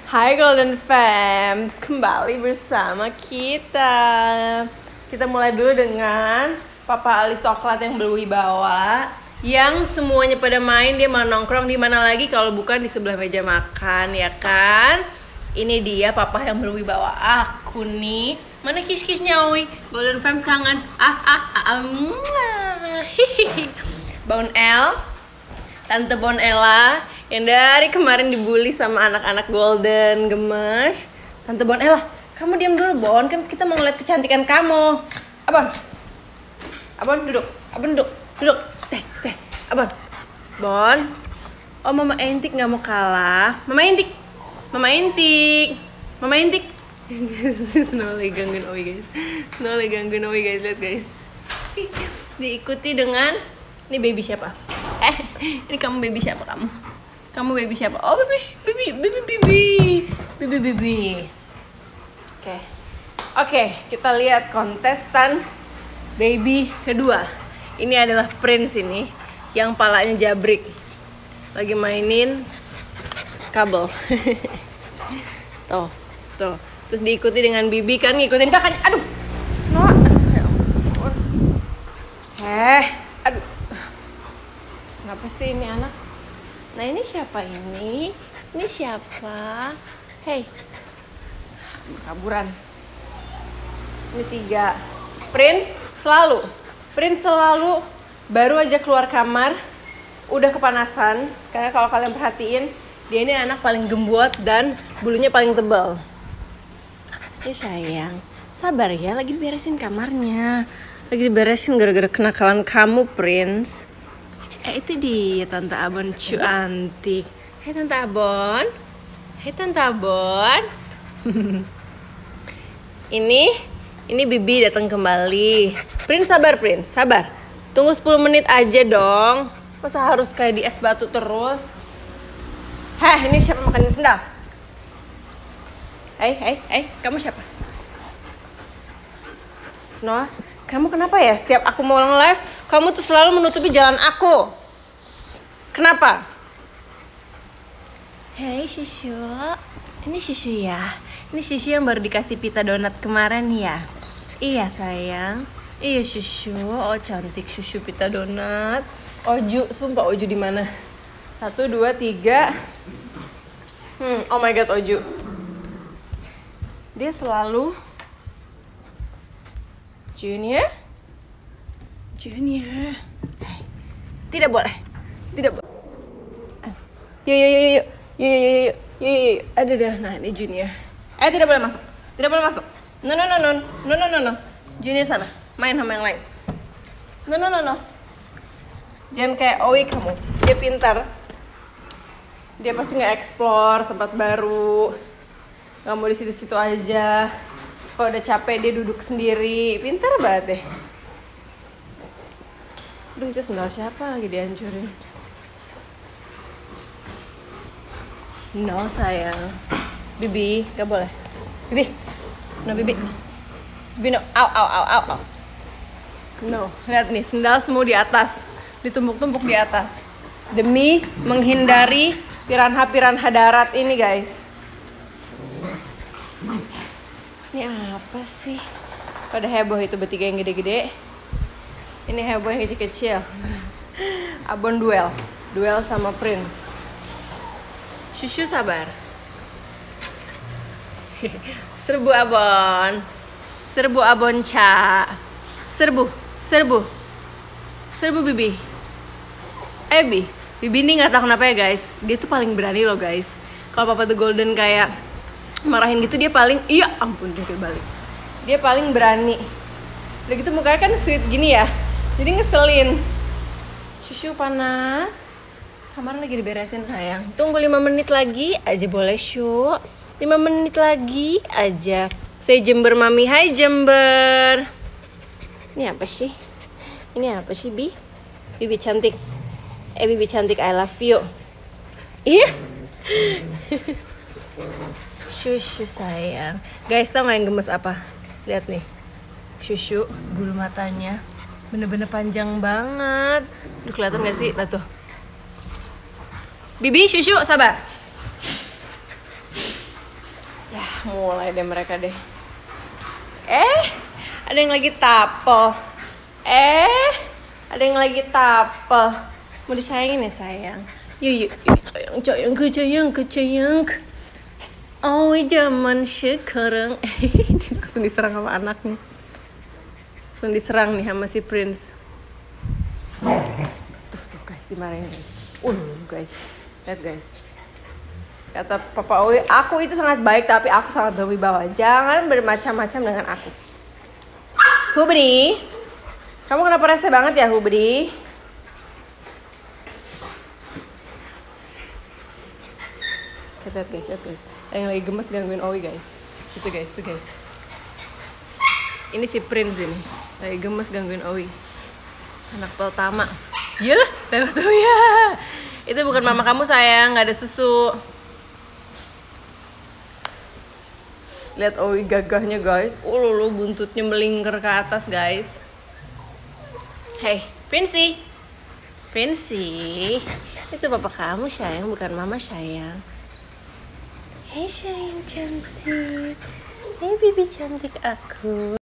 Hai Golden Fams, kembali bersama kita. Kita mulai dulu dengan Papa Ali Coklat yang berwibawa, yang semuanya pada main, dia mau nongkrong di mana lagi kalau bukan di sebelah meja makan, ya kan? Ini dia Papa yang berwibawa. Aku nih, mana kis-kisnya Oi? Golden Fams kangen. Bone L, Tante Bon Ella yang dari kemarin dibully sama anak-anak Golden gemes. Tante Bon Ella, kamu diam dulu Bon, kan kita mau ngeliat kecantikan kamu. Abon duduk, duduk, stay, Abon, Bon. Oh Mama Entik nggak mau kalah, Mama Entik. Snow lagi gangguin Oi guys, lihat guys. Diikuti dengan, ini baby siapa? Ini kamu baby siapa kamu? Kamu baby siapa? Oh baby. Oke, kita lihat kontestan baby kedua. Ini adalah Prince ini, yang palanya jabrik, lagi mainin kabel. Tuh. Terus diikuti dengan Bibi kan ngikutin kakaknya. Aduh, Snow. Aduh. Kenapa sih ini anak? Nah ini siapa ini? Ini siapa? Hey, kaburan. Ini 3. Prince selalu baru aja keluar kamar udah kepanasan. Karena kalau kalian perhatiin, dia ini anak paling gembot dan bulunya paling tebal. Sayang, sabar ya, lagi beresin kamarnya. Lagi diberesin gara-gara kenakalan kamu, Prince. Itu dia Tante Abon cantik. Hai Tante Abon. Ini Bibi datang kembali. Prince sabar. Tunggu 10 menit aja dong. Masa harus kayak di es batu terus? Ini siapa makan sendal? Kamu siapa? Snow, kamu kenapa ya? Setiap aku mau live, kamu tuh selalu menutupi jalan aku. Kenapa? Hei Susu, ini Susu ya. Ini Susu yang baru dikasih pita donat kemarin ya. Iya sayang. Iya Susu. Oh cantik Susu pita donat. Oju, sumpah Oju di mana? 1, 2, 3. Oh my god Oju. Dia selalu Junior. Tidak boleh. Yuk. Ada dah. Nah, ini Junior. Tidak boleh masuk. No. Junior sana. Main sama yang lain. No. Jangan kayak Oi kamu. Dia pintar. Dia pasti nge-explore tempat baru. Gak mau di situ-situ aja. Kalau udah capek dia duduk sendiri. Pintar banget deh. Aduh itu sendal siapa lagi dihancurin? No sayang. Bibi, gak boleh. Bibi. No Bibi. Bibi no. Au. No, lihat nih sendal semua di atas. Ditumpuk-tumpuk di atas. Demi menghindari piranha darat ini guys. Ini apa sih? Pada heboh itu bertiga yang gede-gede. Ini heboh yang kecil-kecil. Abon duel sama Prince. Susu sabar. Serbu Abon Ca. Serbu Bibi. Bibi ini nggak tahu kenapa ya guys. Dia tuh paling berani loh guys. Kalau Papa The Golden kayak marahin gitu, dia paling ampun jungkir balik. Dia paling berani. Udah gitu mukanya kan sweet gini ya. Jadi ngeselin. Susu panas. Kamar lagi diberesin sayang. Tunggu 5 menit lagi aja boleh Syu. 5 menit lagi aja. Say Jember Mami. Hai Jember. Ini apa sih Bi? Bibi cantik. Bibi cantik, I love you. Iya. Susu sayang. Guys, tau gak yang gemes apa? Lihat nih. Susu, bulu matanya bener-bener panjang banget. Duh, kelihatan gak sih? Lah tuh. Bibi, Susu, sabar. Ya, mulai deh mereka deh. Ada yang lagi tapel. Ada yang lagi tapel. Mau disayangin ya sayang. Yuk, sayang, sayang. Oh, zaman sekarang. Langsung diserang sama anaknya. Langsung diserang nih sama si Prince. Tuh guys, dimarahin guys. Guys. Lihat guys. Kata Papa Owi, aku itu sangat baik tapi aku sangat berwibawa. Jangan bermacam-macam dengan aku. Hubri, kamu kenapa rese banget ya Hubri? Lihat guys. Ada yang lagi gemes gangguin Owi guys. Itu guys. Ini si Prince ini. Lagi gemes gangguin Owi. Anak pertama. Yalah, lewat tuh ya. Itu bukan mama kamu sayang, nggak ada susu. Lihat Owi gagahnya guys. Lulu buntutnya melingkar ke atas guys. Hey, Princey. Itu papa kamu sayang, bukan mama sayang. Hey sayang cantik. Hey bibi cantik aku.